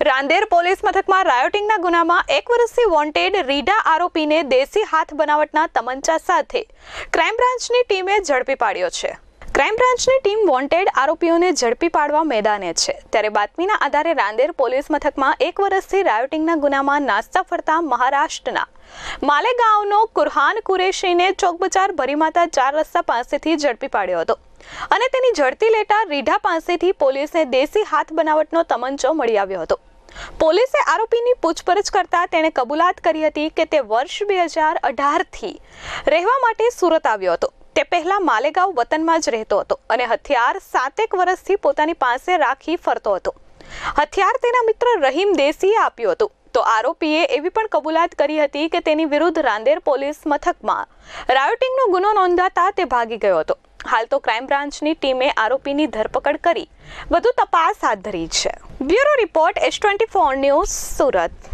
Rander police મથકમાં રાયોટિંગના ગુનામાં 1 વર્ષથી વોન્ટેડ રીઢા આરોપીને દેશી હાથ બનાવટના તમંચા સાથે ક્રાઇમ બ્રાન્ચની ટીમે ઝડપી પાડ્યો છે। ક્રાઇમ બ્રાન્ચની ટીમ વોન્ટેડ આરોપીઓને ઝડપી પાડવા મેદાને છે, ત્યારે બાતમીના આધારે રાંદેર પોલીસ મથકમાં 1 વર્ષથી રાયોટિંગના ગુનામાં નાસ્તા ફરતા મહારાષ્ટ્રના માલેગાંવનો કુરહાન કુરેશીને ચોકબજાર ભરીમાતા 4 રસ્તા પાસેથી ઝડપી પાડ્યો હતો અને તેની ઝડપી લેતા રીઢા પાસેથી પોલીસને દેશી હાથ બનાવટનો તમંચો મળી આવ્યો હતો। પોલીસે આરોપીની પૂછપરછ કરતા તેણે કબૂલાત કરી હતી કે તે વર્ષ 2018 થી રહેવા માટે સુરત આવ્યો હતો। તે પહેલા માલેગાંવ વતનમાં જ રહેતો હતો અને હથિયાર 7 વર્ષથી પોતાની પાસે રાખી ફરતો હતો। હથિયાર તેના મિત્ર રહીમ દેસીએ આપ્યું હતું, તો આરોપીએ એવી પણ કબૂલાત કરી હતી કે તેની વિરુદ્ધ રાંદેર પોલીસ મથકમાં રાયોટિંગનો ગુનો નોંધાતા તે ભાગી ગયો હતો। હાલ તો ક્રાઇમ બ્રાન્ચની ટીમે આરોપીની ધરપકડ કરી વધુ તપાસ હાથ ધરી છે। Bureau report S24 news, Surat.